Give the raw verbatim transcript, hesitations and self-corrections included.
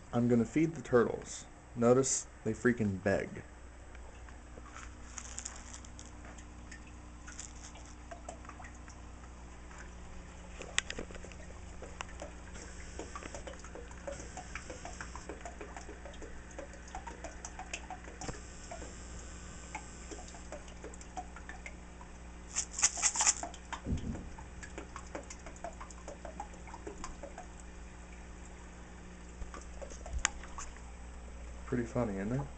I'm gonna feed the turtles. Notice they freaking beg. Pretty funny, isn't it?